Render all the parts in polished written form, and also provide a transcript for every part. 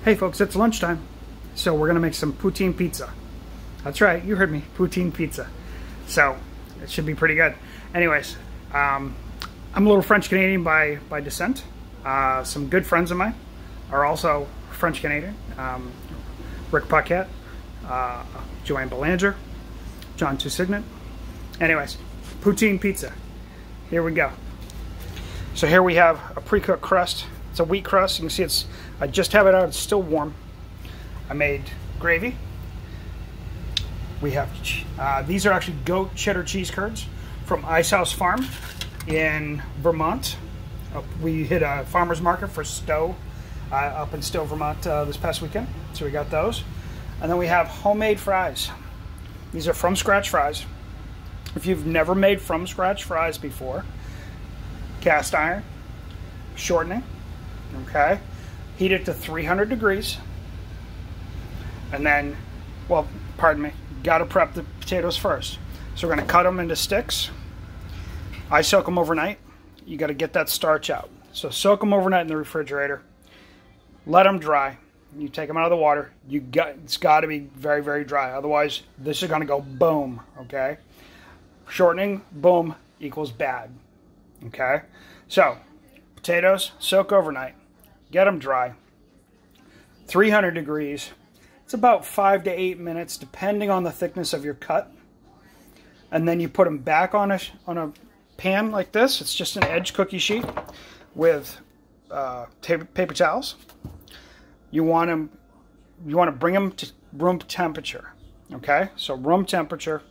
Hey folks, it's lunchtime, so we're gonna make some poutine pizza. That's right, you heard me, poutine pizza. So it should be pretty good. Anyways, I'm a little French Canadian by descent. Some good friends of mine are also French Canadian. Rick Paquette, Joanne Belanger, John Tousignan. Anyways, poutine pizza. Here we go. So here we have a pre-cooked crust. It's a wheat crust. You can see I just have it out. It's still warm. I made gravy. We have, these are actually goat cheddar cheese curds from Ice House Farm in Vermont. We hit a farmer's market for Stowe up in Stowe, Vermont this past weekend. So we got those. And then we have homemade fries. These are from scratch fries. If you've never made from scratch fries before, cast iron, shortening, okay, heat it to 300 degrees, and then, well, pardon me, gotta prep the potatoes first. So we're gonna cut them into sticks. I soak them overnight. You gotta get that starch out. So soak them overnight in the refrigerator, let them dry. You take them out of the water. It's gotta be very, very dry. Otherwise, this is gonna go boom, okay? Shortening, boom, equals bad, okay? So, potatoes, soak overnight. Get them dry. 300 degrees. It's about 5 to 8 minutes, depending on the thickness of your cut. And then you put them back on a pan like this. It's just an edge cookie sheet with paper towels. You want to bring them to room temperature. Okay, so room temperature.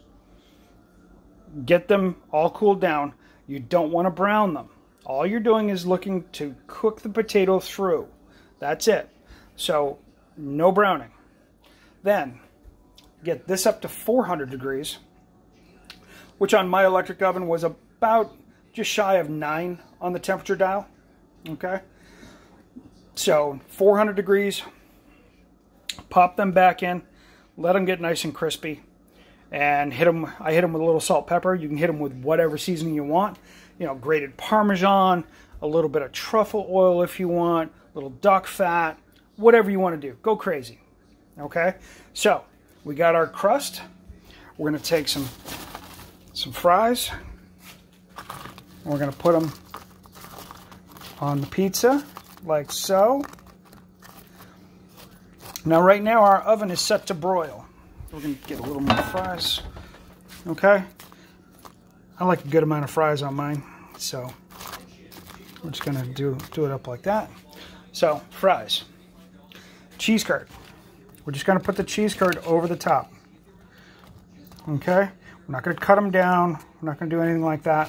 Get them all cooled down. You don't want to brown them. All you're doing is looking to cook the potato through. That's it. So no browning. Then get this up to 400 degrees, which on my electric oven was about just shy of 9 on the temperature dial. Okay. So 400 degrees, pop them back in, let them get nice and crispy, and hit them. I hit them with a little salt, pepper. You can hit them with whatever seasoning you want. You know, grated Parmesan, a little bit of truffle oil if you want, a little duck fat, whatever you want to do. Go crazy. Okay? So, we got our crust. We're going to take some fries. We're going to put them on the pizza, like so. Now, right now, our oven is set to broil. We're going to get a little more fries. Okay? I like a good amount of fries on mine, so we're just going to do it up like that. So, fries. Cheese curd. We're just going to put the cheese curd over the top. Okay? We're not going to cut them down. We're not going to do anything like that.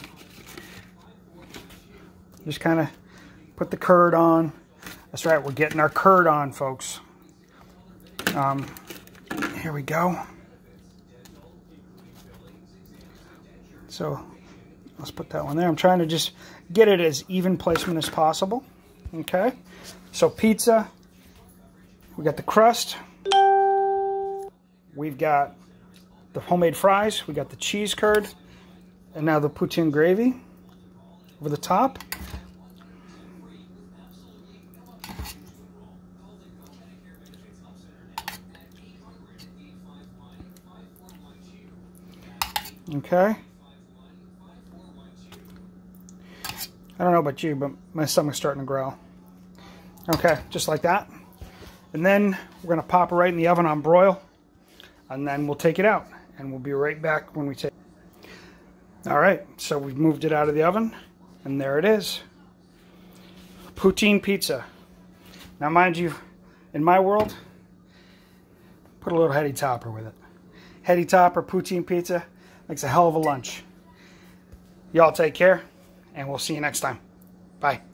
Just kind of put the curd on. That's right, we're getting our curd on, folks. Here we go. So let's put that one there. I'm trying to just get it as even placement as possible. Okay. So pizza. We got the crust. We've got the homemade fries. We got the cheese curd. And now the poutine gravy over the top. Okay. I don't know about you, but my stomach's starting to growl. Okay, just like that. And then we're going to pop it right in the oven on broil. And then we'll take it out. And we'll be right back when we take it. Alright, so we've moved it out of the oven. And there it is. Poutine pizza. Now mind you, in my world, put a little heady topper with it. Heady topper, poutine pizza. Makes a hell of a lunch. Y'all take care, and we'll see you next time. Bye.